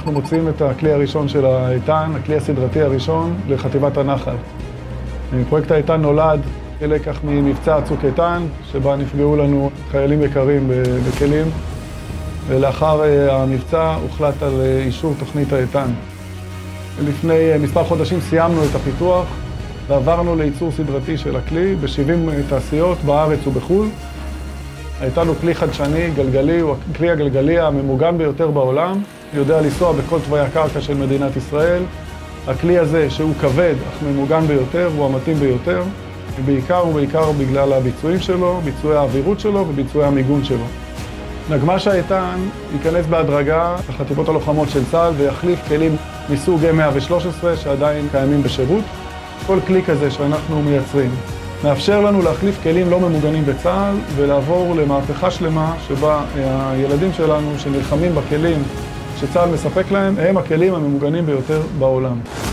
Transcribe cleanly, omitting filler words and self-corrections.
אנחנו מוצאים את הכלי הראשון של האיתן, הכלי הסדרתי הראשון לחטיבת הנחל. פרויקט האיתן נולד כלקח ממבצע צוק איתן, שבה נפגעו לנו חיילים יקרים בכלים, ולאחר המבצע הוחלט על אישור תוכנית האיתן. לפני מספר חודשים סיימנו את הפיתוח ועברנו לייצור סדרתי של הכלי ב-70 תעשיות בארץ ובחו"ל. האיתן הוא כלי חדשני, גלגלי, הוא הכלי הגלגלי הממוגן ביותר בעולם, יודע לנסוע בכל תוואי הקרקע של מדינת ישראל. הכלי הזה, שהוא כבד אך ממוגן ביותר, הוא המתאים ביותר, בעיקר בגלל הביצועים שלו, ביצועי האווירות שלו וביצועי המיגון שלו. נגמ"ש האיתן ייכנס בהדרגה לחטיבות הלוחמות של צה"ל ויחליף כלים מסוג M113 שעדיין קיימים בשירות. כל כלי כזה שאנחנו מייצרים מאפשר לנו להחליף כלים לא ממוגנים בצה"ל ולעבור למהפכה שלמה שבה הילדים שלנו שנלחמים בכלים שצה"ל מספק להם הם הכלים הממוגנים ביותר בעולם.